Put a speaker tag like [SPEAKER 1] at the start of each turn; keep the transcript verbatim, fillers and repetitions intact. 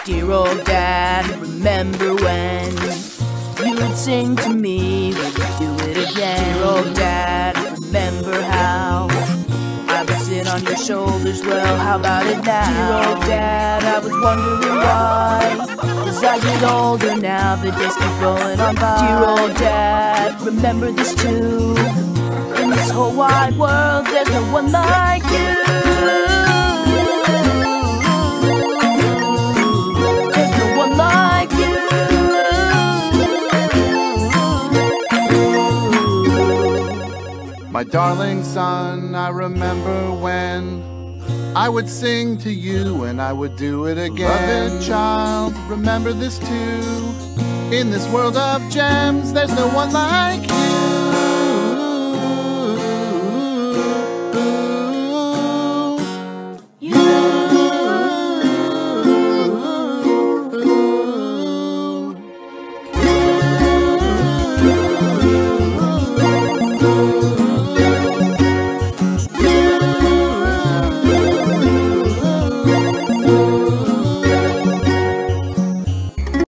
[SPEAKER 1] Dear old Dad, remember when you would sing to me, we would do it again. Dear old Dad, remember how I would sit on your shoulders, well, how about it now? Dear old Dad, I was wondering why, as I get older now, the days keep rolling on by. Dear old Dad, remember this too, in this whole wide world, there's no one like you. There's no one like you.
[SPEAKER 2] My darling son, I remember when I would sing to you and I would do it again. Beloved child, remember this too. In this world of gems, there's no one like you.